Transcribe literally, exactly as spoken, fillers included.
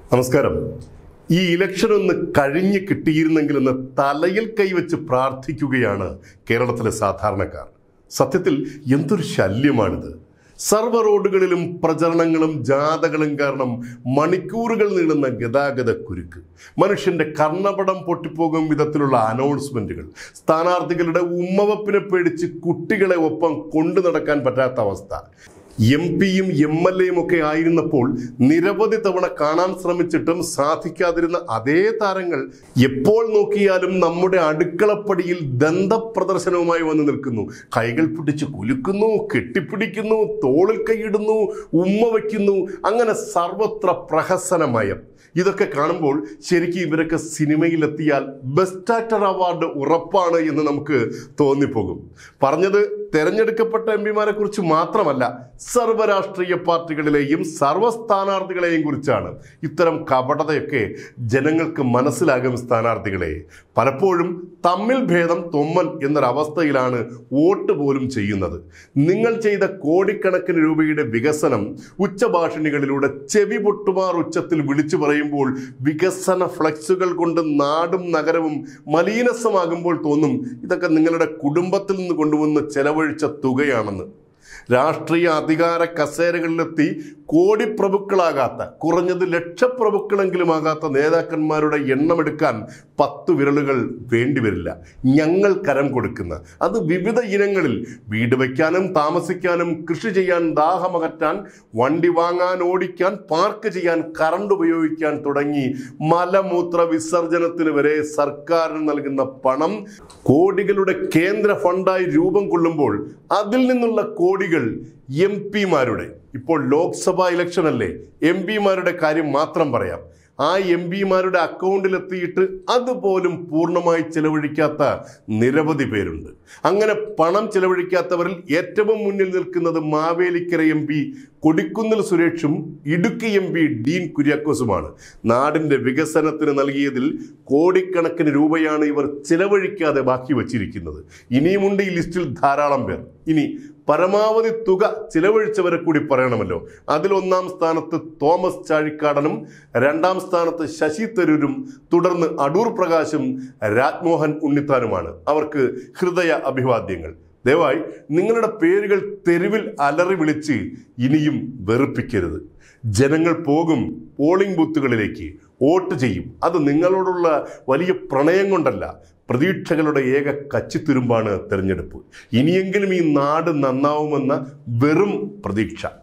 നമസ്കാരം. ഈ ഇലക്ഷൻ ഒന്ന് കഴിഞ്ഞ് കിട്ടിയിരുന്നെങ്കിലെന്ന് തലയിൽ കൈവച്ച് പ്രാർത്ഥിക്കുകയാണ് കേരളത്തിലെ സാധാരണക്കാർ. സത്യത്തിൽ എന്തൊരു ശല്യമാണിത്. സർവ്വ റോഡുകളിലും പ്രചരണങ്ങളും ജാഥകളും കാരണം മണിക്കൂറുകൾ നീളുന്ന ഗതാഗത കുരുക്ക്, മനുഷ്യന്റെ കർണപടം പൊട്ടിപ്പോകും വിധത്തിലുള്ള അനൗൺസ്മെന്റുകൾ, സ്ഥാനാർത്ഥികളുടെ ഉമ്മവപ്പിനെ പേടിച്ച് കുട്ടികളെ ഒപ്പം കൊണ്ടു നടക്കാൻ പറ്റാത്ത അവസ്ഥ. എം പിയും എം എൽ എയും ഒക്കെ ആയിരുന്നപ്പോൾ നിരവധി തവണ കാണാൻ ശ്രമിച്ചിട്ടും സാധിക്കാതിരുന്ന അതേ താരങ്ങൾ എപ്പോൾ നോക്കിയാലും നമ്മുടെ അടുക്കളപ്പടിയിൽ ദന്തപ്രദർശനവുമായി വന്നു നിൽക്കുന്നു. കൈകൾ പിടിച്ച് കുലുക്കുന്നു, കെട്ടിപ്പിടിക്കുന്നു, തോളിൽ കൈയിടുന്നു, ഉമ്മ വയ്ക്കുന്നു. അങ്ങനെ സർവത്ര പ്രഹസനമയം. ഇതൊക്കെ കാണുമ്പോൾ ശരിക്കും ഇവരൊക്കെ സിനിമയിലെത്തിയാൽ ബെസ്റ്റ് ആക്ടർ അവാർഡ് ഉറപ്പാണ് എന്ന് നമുക്ക് തോന്നിപ്പോകും. പറഞ്ഞത് തെരഞ്ഞെടുക്കപ്പെട്ട എം പിമാരെ കുറിച്ച് മാത്രമല്ല, സർവ്വരാഷ്ട്രീയ പാർട്ടികളിലെയും സർവ്വ സ്ഥാനാർത്ഥികളെയും കുറിച്ചാണ്. ഇത്തരം കപടതയൊക്കെ ജനങ്ങൾക്ക് മനസ്സിലാകും. സ്ഥാനാർത്ഥികളെ പലപ്പോഴും തമ്മിൽ ഭേദം തൊമ്മൻ എന്നൊരവസ്ഥയിലാണ് വോട്ട് പോലും ചെയ്യുന്നത്. നിങ്ങൾ ചെയ്ത കോടിക്കണക്കിന് രൂപയുടെ വികസനം ഉച്ചഭാഷിണികളിലൂടെ ചെവി പൊട്ടുമാർ ഉച്ചത്തിൽ വിളിച്ചു പറയുമ്പോൾ, വികസന ഫ്ലക്സുകൾ കൊണ്ട് നാടും നഗരവും മലീനസമാകുമ്പോൾ തോന്നും ഇതൊക്കെ നിങ്ങളുടെ കുടുംബത്തിൽ നിന്ന് കൊണ്ടുവന്ന് ചെലവഴിച്ച തുകയാണെന്ന്. രാഷ്ട്രീയ അധികാര കസേരകളിലെത്തി കോടിപ്രഭുക്കളാകാത്ത, കുറഞ്ഞത് ലക്ഷപ്രഭുക്കളെങ്കിലും ആകാത്ത നേതാക്കന്മാരുടെ എണ്ണമെടുക്കാൻ പത്തു വിരലുകൾ വേണ്ടിവരില്ല. ഞങ്ങൾ കരം കൊടുക്കുന്ന അത് വിവിധ ഇനങ്ങളിൽ വീട് വയ്ക്കാനും താമസിക്കാനും, കൃഷി ചെയ്യാൻ, ദാഹമകറ്റാൻ, വണ്ടി വാങ്ങാൻ, ഓടിക്കാൻ, പാർക്ക് ചെയ്യാൻ, കറണ്ട് ഉപയോഗിക്കാൻ തുടങ്ങി മലമൂത്ര വിസർജനത്തിന് വരെ സർക്കാരിന് നൽകുന്ന പണം കോടികളുടെ കേന്ദ്ര ഫണ്ടായി രൂപം കൊള്ളുമ്പോൾ അതിൽ നിന്നുള്ള കോടികൾ എം പിമാരുടെ, ഇപ്പോൾ ലോക്സഭാ ഇലക്ഷൻ അല്ലേ, എം പിമാരുടെ കാര്യം മാത്രം പറയാം. ആ എം പിമാരുടെ അക്കൗണ്ടിലെത്തിയിട്ട് അതുപോലും പൂർണ്ണമായി ചെലവഴിക്കാത്ത നിരവധി പേരുണ്ട്. അങ്ങനെ പണം ചെലവഴിക്കാത്തവരിൽ ഏറ്റവും മുന്നിൽ നിൽക്കുന്നത് മാവേലിക്കര എം പി കൊടിക്കുന്നിൽ സുരേഷും ഇടുക്കി എം പി ഡീൻ കുര്യാക്കോസുമാണ്. നാടിന്റെ വികസനത്തിന് നൽകിയതിൽ കോടിക്കണക്കിന് രൂപയാണ് ഇവർ ചിലവഴിക്കാതെ ബാക്കി വച്ചിരിക്കുന്നത്. ഇനിയുമുണ്ട് ഈ ലിസ്റ്റിൽ ധാരാളം പേർ. ഇനി പരമാവധി തുക ചിലവഴിച്ചവരെ കൂടി പറയണമല്ലോ. അതിലൊന്നാം സ്ഥാനത്ത് തോമസ് ചാഴിക്കാടനും, രണ്ടാം സ്ഥാനത്ത് ശശി തരൂരും, തുടർന്ന് അടൂർ പ്രകാശും രാജ്മോഹൻ ഉണ്ണിത്താനുമാണ്. അവർക്ക് ഹൃദയ അഭിവാദ്യങ്ങൾ. ദയവായി നിങ്ങളുടെ പേരുകൾ തെരുവിൽ അലറി വിളിച്ച് ഇനിയും വെറുപ്പിക്കരുത്. ജനങ്ങൾ പോകും പോളിംഗ് ബൂത്തുകളിലേക്ക്, വോട്ട് ചെയ്യും. അത് നിങ്ങളോടുള്ള വലിയ പ്രണയം കൊണ്ടല്ല, പ്രതീക്ഷകളുടെ ഏക കച്ചിത്തുരുമ്പാണ് തെരഞ്ഞെടുപ്പ്. ഇനിയെങ്കിലും ഈ നാട് നന്നാവുമെന്ന വെറും പ്രതീക്ഷ.